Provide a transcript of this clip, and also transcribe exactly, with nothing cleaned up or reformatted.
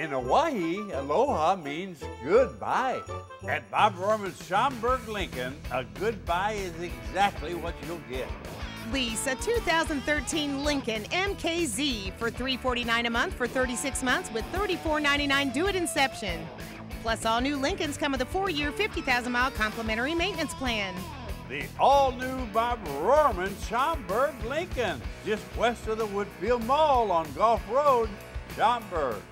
In Hawaii, aloha means goodbye. At Bob Rohrman's Schaumburg, Lincoln, a goodbye is exactly what you'll get. Lease a two thousand thirteen Lincoln M K Z for three hundred forty-nine dollars a month for thirty-six months with thirty-four ninety-nine due at inception. Plus, all new Lincolns come with a four-year, fifty thousand mile complimentary maintenance plan. The all-new Bob Rohrman Schaumburg, Lincoln, just west of the Woodfield Mall on Gulf Road, Schaumburg.